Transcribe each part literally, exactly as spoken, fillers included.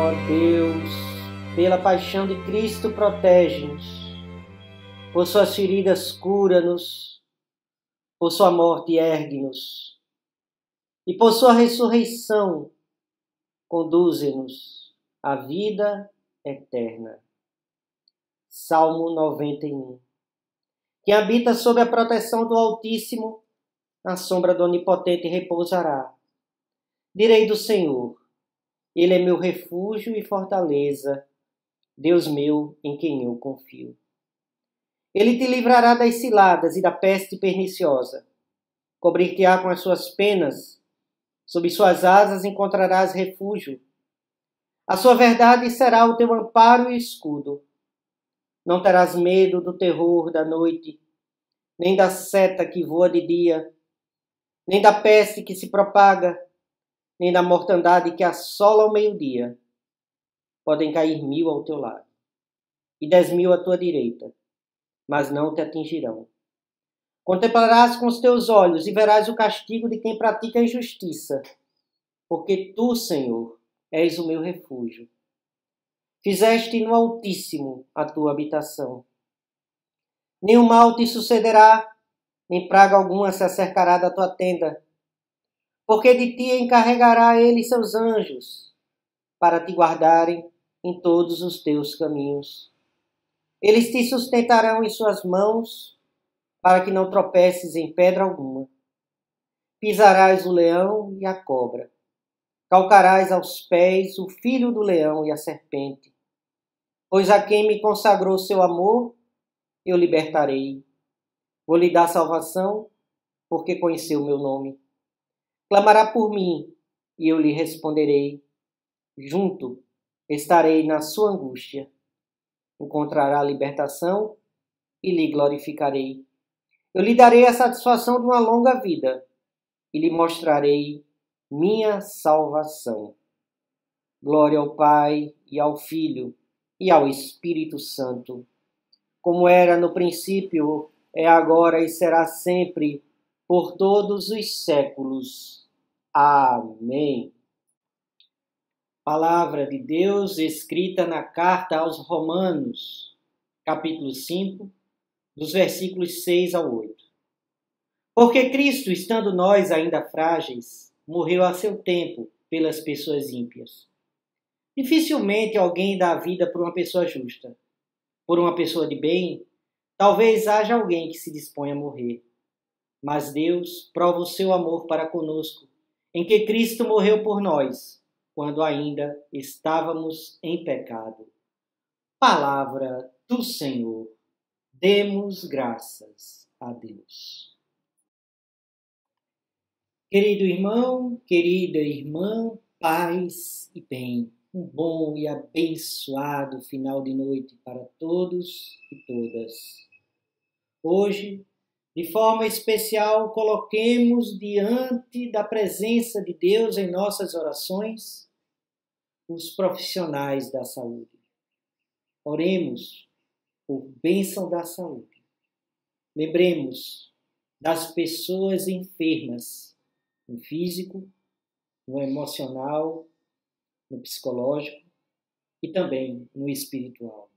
Ó Deus, pela paixão de Cristo, protege-nos. Por suas feridas, cura-nos. Por sua morte, ergue-nos. E por sua ressurreição, conduze-nos à vida eterna. Salmo noventa e um. Quem habita sob a proteção do Altíssimo, na sombra do Onipotente repousará. Direi do Senhor, Ele é meu refúgio e fortaleza, Deus meu em quem eu confio. Ele te livrará das ciladas e da peste perniciosa. Cobrir-te-á com as suas penas, sob suas asas encontrarás refúgio. A sua verdade será o teu amparo e escudo. Não terás medo do terror da noite, nem da seta que voa de dia, nem da peste que se propaga, nem da mortandade que assola ao meio-dia. Podem cair mil ao teu lado, e dez mil à tua direita, mas não te atingirão. Contemplarás com os teus olhos e verás o castigo de quem pratica a injustiça, porque tu, Senhor, és o meu refúgio. Fizeste no Altíssimo a tua habitação. Nenhum mal te sucederá, nem praga alguma se acercará da tua tenda, porque de ti encarregará ele seus anjos, para te guardarem em todos os teus caminhos. Eles te sustentarão em suas mãos, para que não tropeces em pedra alguma. Pisarás o leão e a cobra. Calcarás aos pés o filho do leão e a serpente. Pois a quem me consagrou seu amor, eu libertarei. Vou lhe dar salvação, porque conheceu o meu nome. Clamará por mim, e eu lhe responderei. Junto estarei na sua angústia. Encontrará libertação e lhe glorificarei. Eu lhe darei a satisfação de uma longa vida e lhe mostrarei minha salvação. Glória ao Pai e ao Filho e ao Espírito Santo, como era no princípio, é agora e será sempre, por todos os séculos. Amém. Palavra de Deus escrita na carta aos Romanos, capítulo cinco, dos versículos seis ao oito. Porque Cristo, estando nós ainda frágeis, morreu a seu tempo pelas pessoas ímpias. Dificilmente alguém dá a vida por uma pessoa justa. Por uma pessoa de bem, talvez haja alguém que se disponha a morrer. Mas Deus prova o seu amor para conosco, em que Cristo morreu por nós, quando ainda estávamos em pecado. Palavra do Senhor. Demos graças a Deus. Querido irmão, querida irmã, paz e bem. Um bom e abençoado final de noite para todos e todas. Hoje, de forma especial, coloquemos diante da presença de Deus em nossas orações os profissionais da saúde. Oremos por bênção da saúde. Lembremos das pessoas enfermas, no físico, no emocional, no psicológico e também no espiritual.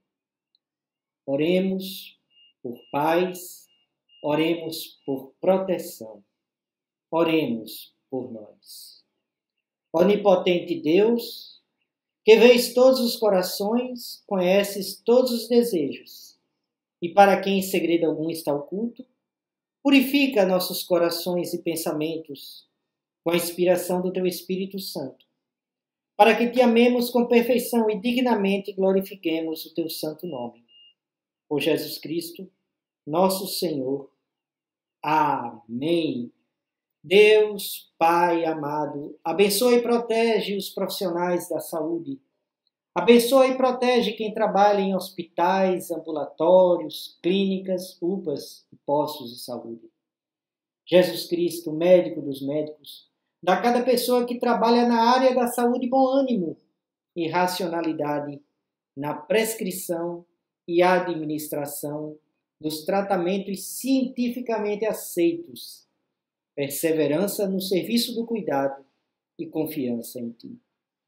Oremos por paz, oremos por proteção, oremos por nós. Onipotente Deus, que vês todos os corações, conheces todos os desejos, e para quem em segredo algum está oculto, purifica nossos corações e pensamentos com a inspiração do teu Espírito Santo, para que te amemos com perfeição e dignamente glorifiquemos o teu santo nome. Por Jesus Cristo, nosso Senhor. Amém. Deus, Pai amado, abençoa e protege os profissionais da saúde. Abençoa e protege quem trabalha em hospitais, ambulatórios, clínicas, U P As e postos de saúde. Jesus Cristo, médico dos médicos, dá a cada pessoa que trabalha na área da saúde bom ânimo e racionalidade na prescrição e administração dos tratamentos cientificamente aceitos, perseverança no serviço do cuidado e confiança em Ti.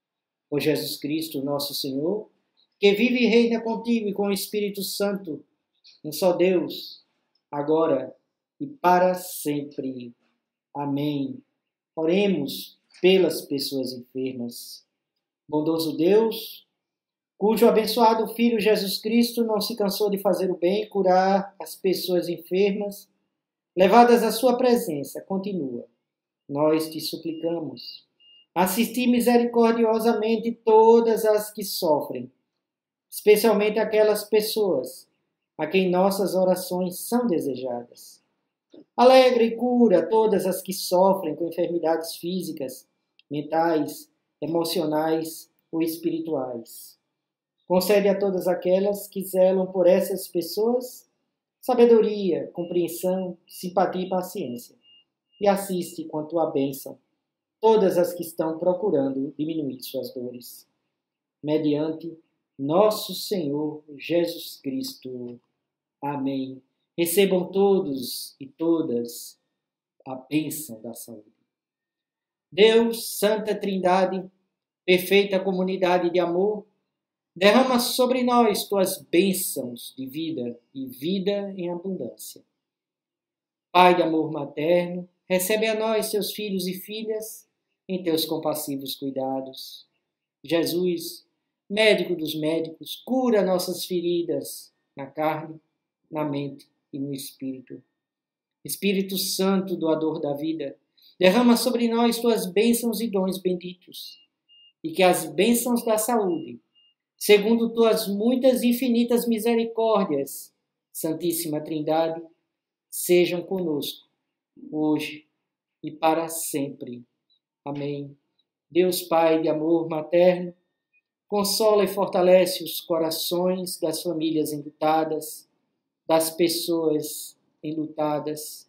Por Jesus Cristo, nosso Senhor, que vive e reina contigo e com o Espírito Santo, um só Deus, agora e para sempre. Amém. Oremos pelas pessoas enfermas. Bondoso Deus, cujo abençoado Filho Jesus Cristo não se cansou de fazer o bem e curar as pessoas enfermas, levadas à sua presença, continua. Nós te suplicamos. Assisti misericordiosamente todas as que sofrem, especialmente aquelas pessoas a quem nossas orações são desejadas. Alegra e cura todas as que sofrem com enfermidades físicas, mentais, emocionais ou espirituais. Concede a todas aquelas que zelam por essas pessoas sabedoria, compreensão, simpatia e paciência. E assiste com a tua bênção todas as que estão procurando diminuir suas dores. Mediante nosso Senhor Jesus Cristo. Amém. Recebam todos e todas a bênção da saúde. Deus, Santa Trindade, perfeita comunidade de amor, derrama sobre nós tuas bênçãos de vida e vida em abundância. Pai de amor materno, recebe a nós, seus filhos e filhas, em teus compassivos cuidados. Jesus, médico dos médicos, cura nossas feridas na carne, na mente e no espírito. Espírito Santo, doador da vida, derrama sobre nós tuas bênçãos e dons benditos, e que as bênçãos da saúde, segundo tuas muitas e infinitas misericórdias, Santíssima Trindade, sejam conosco, hoje e para sempre. Amém. Deus Pai de amor materno, consola e fortalece os corações das famílias enlutadas, das pessoas enlutadas.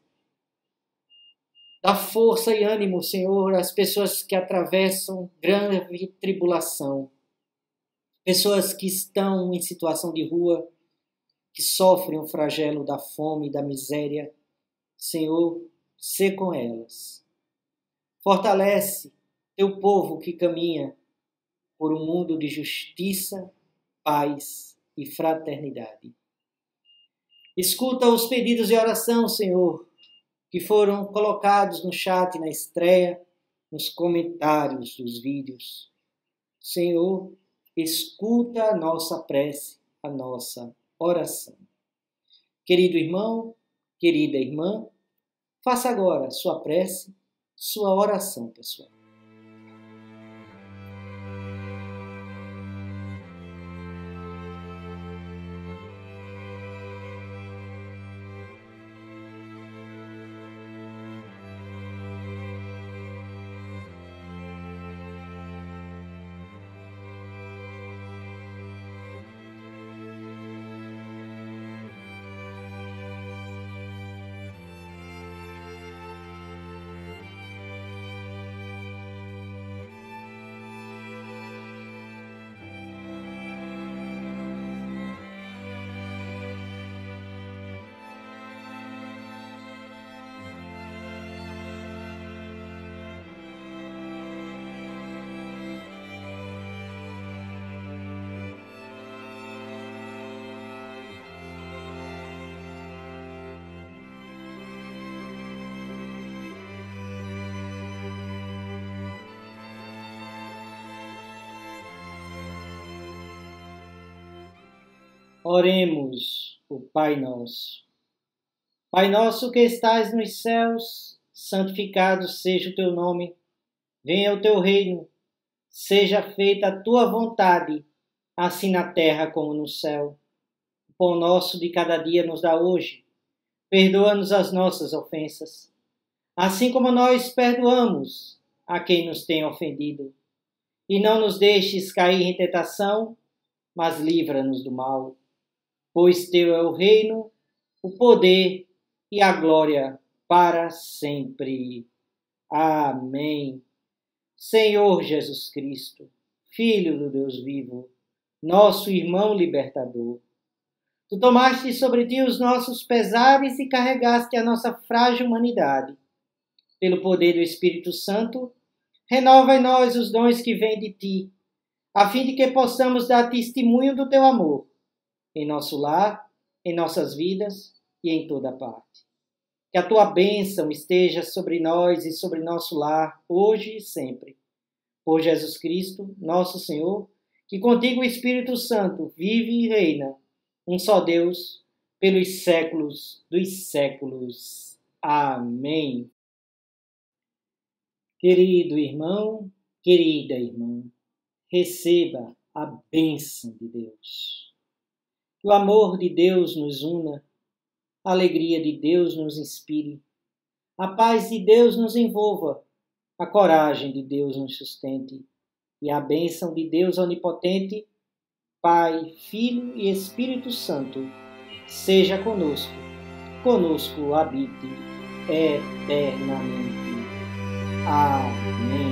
Dá força e ânimo, Senhor, às pessoas que atravessam grande tribulação, pessoas que estão em situação de rua, que sofrem o flagelo da fome e da miséria. Senhor, sê com elas. Fortalece teu povo que caminha por um mundo de justiça, paz e fraternidade. Escuta os pedidos de oração, Senhor, que foram colocados no chat, na estreia, nos comentários dos vídeos. Senhor, escuta a nossa prece, a nossa oração. Querido irmão, querida irmã, faça agora sua prece, sua oração pessoal. Oremos o Pai Nosso. Pai nosso que estais nos céus, santificado seja o teu nome. Venha o teu reino. Seja feita a tua vontade, assim na terra como no céu. O pão nosso de cada dia nos dá hoje. Perdoa-nos as nossas ofensas, assim como nós perdoamos a quem nos tem ofendido. E não nos deixes cair em tentação, mas livra-nos do mal. Pois teu é o reino, o poder e a glória para sempre. Amém. Senhor Jesus Cristo, Filho do Deus vivo, nosso irmão libertador, tu tomaste sobre ti os nossos pesares e carregaste a nossa frágil humanidade. Pelo poder do Espírito Santo, renova em nós os dons que vêm de ti, a fim de que possamos dar testemunho do teu amor em nosso lar, em nossas vidas e em toda parte. Que a tua bênção esteja sobre nós e sobre nosso lar, hoje e sempre. Por Jesus Cristo, nosso Senhor, que contigo o Espírito Santo vive e reina, um só Deus, pelos séculos dos séculos. Amém. Querido irmão, querida irmã, receba a bênção de Deus. Que o amor de Deus nos una, a alegria de Deus nos inspire, a paz de Deus nos envolva, a coragem de Deus nos sustente e a bênção de Deus onipotente, Pai, Filho e Espírito Santo, seja conosco, conosco habite eternamente. Amém.